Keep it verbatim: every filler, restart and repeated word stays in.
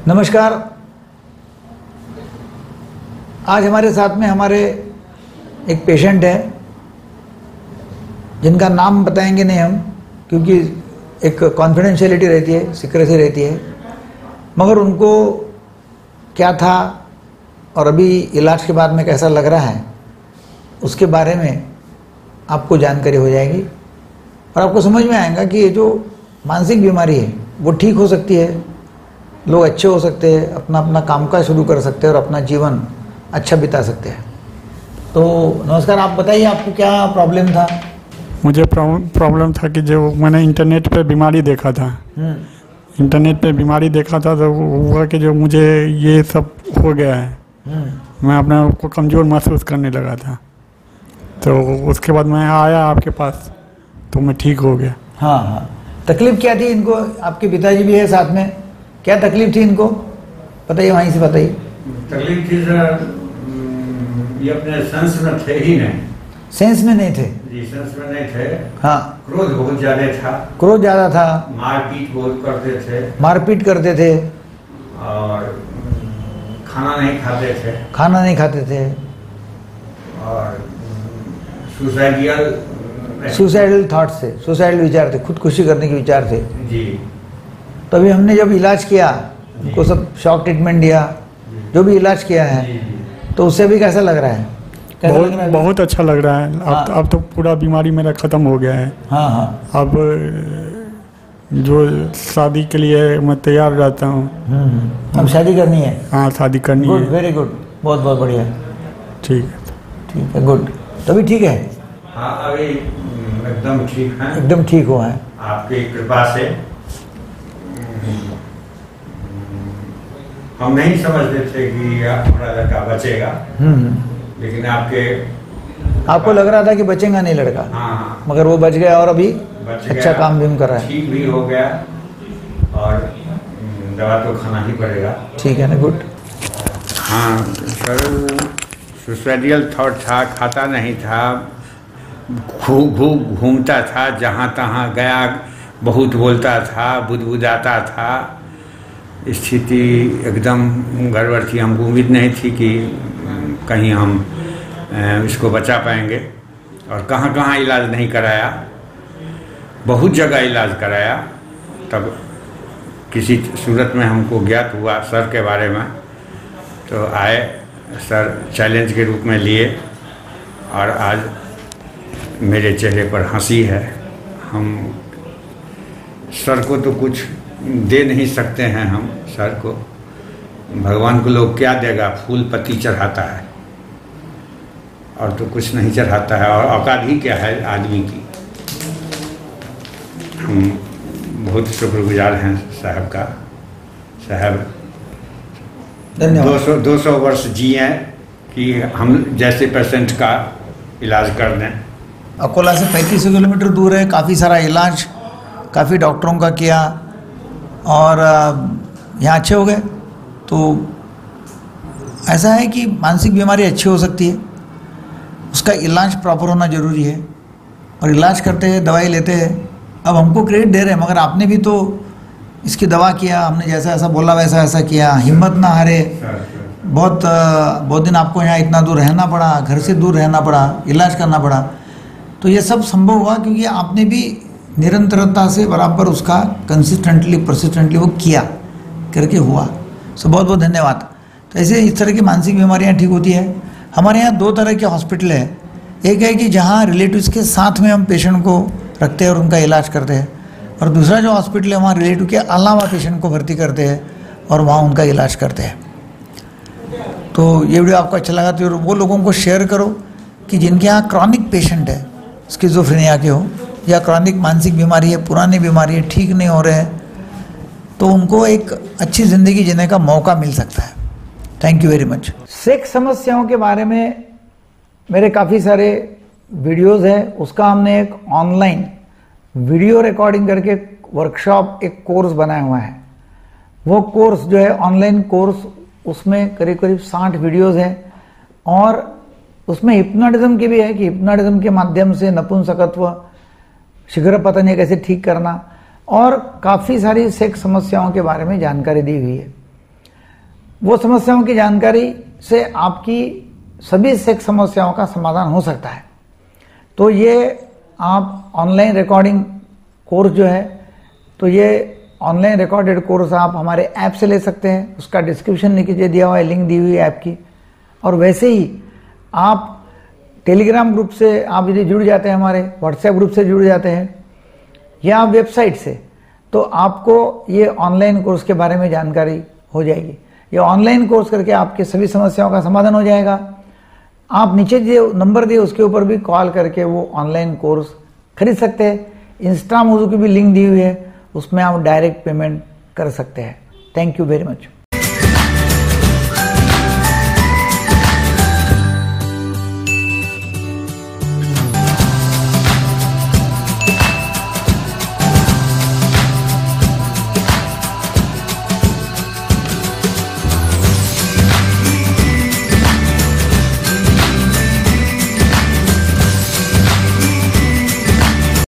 नमस्कार। आज हमारे साथ में हमारे एक पेशेंट है जिनका नाम बताएंगे नहीं हम, क्योंकि एक कॉन्फिडेंशियलिटी रहती है, सीक्रेसी रहती है, मगर उनको क्या था और अभी इलाज के बाद में कैसा लग रहा है उसके बारे में आपको जानकारी हो जाएगी और आपको समझ में आएगा कि ये जो मानसिक बीमारी है वो ठीक हो सकती है, लोग अच्छे हो सकते हैं, अपना अपना कामकाज शुरू कर सकते हैं और अपना जीवन अच्छा बिता सकते हैं। तो नमस्कार, आप बताइए आपको क्या प्रॉब्लम था? मुझे प्रॉब्लम था कि जो मैंने इंटरनेट पे बीमारी देखा था, इंटरनेट पे बीमारी देखा था तो हुआ कि जो मुझे ये सब हो गया है, मैं अपने आप को कमज़ोर महसूस करने लगा था। तो उसके बाद मैं आया आपके पास तो मैं ठीक हो गया। हाँ हाँ, तकलीफ क्या थी इनको? आपके पिताजी भी है साथ में, क्या तकलीफ थी इनको बताइए, वहीं से बताइए। तकलीफ थी सर, ये अपने सेंस में थे ही नहीं। सेंस में नहीं थे? जी, सेंस में नहीं थे। हाँ। क्रोध बहुत ज्यादा था। क्रोध ज्यादा था। मारपीट बहुत करते थे। मारपीट करते थे। और खाना नहीं खाते थे। खाना नहीं खाते थे। और सुसाइडियल सुसाइडल थॉट से, सुसाइडल विचार थे, खुदकुशी करने के विचार थे। जी। तो अभी हमने जब इलाज किया, उनको सब शॉक ट्रीटमेंट दिया, जो भी इलाज किया है, जी, जी। तो उससे भी कैसा लग रहा है? कैसा बहुत लग रहा है? बहुत अच्छा लग रहा है। हाँ। अब अब तो पूरा बीमारी मेरा ख़त्म हो गया है। हाँ हाँ। अब जो शादी के लिए मैं तैयार रहता हूँ। अब शादी करनी है? हाँ, शादी करनी गुड, है। वेरी गुड, बहुत बहुत बढ़िया। ठीक है, ठीक है, गुड। तभी ठीक है? हाँ, अभी एकदम ठीक है। एकदम ठीक हुआ है आपकी कृपा से। हम नहीं समझते थे कि हमारा लड़का बचेगा, लेकिन आपके आपको लग रहा था कि बचेगा नहीं लड़का। हाँ, मगर वो बच गया और अभी बच अच्छा गया, काम भी कर रहा है। ठीक भी हो गया और दवा तो खाना ही पड़ेगा। ठीक है ना, गुड। हाँ सर, सुसाइडियल थॉट था, खाता नहीं था, घूम घूम घूमता था, जहाँ तहाँ गया बहुत बोलता था, बुदबुदाता था। स्थिति एकदम गड़बड़ थी। हमको उम्मीद नहीं थी कि कहीं हम इसको बचा पाएंगे और कहाँ कहाँ इलाज नहीं कराया, बहुत जगह इलाज कराया। तब किसी सूरत में हमको ज्ञात हुआ सर के बारे में, तो आए सर, चैलेंज के रूप में लिए और आज मेरे चेहरे पर हंसी है। हम सर को तो कुछ दे नहीं सकते हैं, हम सर को, भगवान को लोग क्या देगा? फूल पत्ती चढ़ाता है और तो कुछ नहीं चढ़ाता है, और औकात ही क्या है आदमी की। हम बहुत शुक्रगुजार हैं साहब का। साहब दो सौ दो सौ वर्ष जिए कि हम जैसे पेशेंट का इलाज कर दें। अकोला से पैंतीस किलोमीटर दूर है, काफ़ी सारा इलाज काफ़ी डॉक्टरों का किया और यहाँ अच्छे हो गए। तो ऐसा है कि मानसिक बीमारी अच्छी हो सकती है, उसका इलाज प्रॉपर होना ज़रूरी है और इलाज करते हैं, दवाई लेते हैं। अब हमको क्रेडिट दे रहे हैं, मगर आपने भी तो इसकी दवा किया, हमने जैसा ऐसा बोला वैसा ऐसा किया, हिम्मत ना हारे। बहुत बहुत दिन आपको यहाँ इतना दूर रहना पड़ा, घर से दूर रहना पड़ा, इलाज करना पड़ा। तो ये सब संभव हुआ क्योंकि आपने भी निरंतरता से बराबर उसका कंसिस्टेंटली परसिस्टेंटली वो किया करके हुआ। सो बहुत बहुत धन्यवाद। तो ऐसे इस तरह की मानसिक बीमारियां ठीक होती है। हमारे यहाँ दो तरह के हॉस्पिटल है। एक है कि जहाँ रिलेटिव्स के साथ में हम पेशेंट को रखते हैं और उनका इलाज करते हैं, और दूसरा जो हॉस्पिटल है वहाँ रिलेटिव के अलावा पेशेंट को भर्ती करते हैं और वहाँ उनका इलाज करते हैं। तो ये वीडियो आपको अच्छा लगा तो वो लोगों को शेयर करो कि जिनके यहाँ क्रॉनिक पेशेंट है, स्किज़ोफ्रेनिया के हो या क्रॉनिक मानसिक बीमारी है, पुरानी बीमारी है, ठीक नहीं हो रहे हैं, तो उनको एक अच्छी ज़िंदगी जीने का मौका मिल सकता है। Thank you very much. Sex समस्याओं के बारे में मेरे काफ़ी सारे वीडियोस हैं, उसका हमने एक ऑनलाइन वीडियो रिकॉर्डिंग करके वर्कशॉप, एक कोर्स बनाया हुआ है। वो कोर्स जो है ऑनलाइन कोर्स, उसमें करीब करीब साठ वीडियोस हैं और उसमें हिप्नोटिज्म की भी है कि हिप्नोटिज्म के माध्यम से नपुंसकत्व, शीघ्र पतन कैसे ठीक करना, और काफ़ी सारी सेक्स समस्याओं के बारे में जानकारी दी हुई है। वो समस्याओं की जानकारी से आपकी सभी सेक्स समस्याओं का समाधान हो सकता है। तो ये आप ऑनलाइन रिकॉर्डिंग कोर्स जो है, तो ये ऑनलाइन रिकॉर्डेड कोर्स आप हमारे ऐप से ले सकते हैं। उसका डिस्क्रिप्शन नीचे दिया हुआ है, लिंक दी हुई है ऐप की। और वैसे ही आप टेलीग्राम ग्रुप से आप यदि जुड़ जाते हैं, हमारे व्हाट्सएप ग्रुप से जुड़ जाते हैं या वेबसाइट से, तो आपको ये ऑनलाइन कोर्स के बारे में जानकारी हो जाएगी। ये ऑनलाइन कोर्स करके आपके सभी समस्याओं का समाधान हो जाएगा। आप नीचे जो नंबर दिए उसके ऊपर भी कॉल करके वो ऑनलाइन कोर्स खरीद सकते हैं। इंस्टा मोजो की भी लिंक दी हुई है, उसमें आप डायरेक्ट पेमेंट कर सकते हैं। Thank you very much.